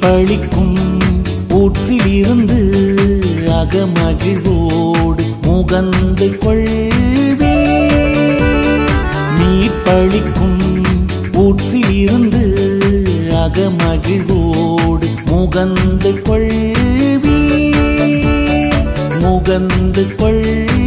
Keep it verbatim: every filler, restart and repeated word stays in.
மீட்பளிக்கும் ஊற்றிலிருந்து அகமகிழ்வோடு முகந்து கொள்வே. மீட்பளிக்கும் ஊற்றிலிருந்து அகமகிழ்வோடு முகந்து கொள்வே. முகந்து கொள்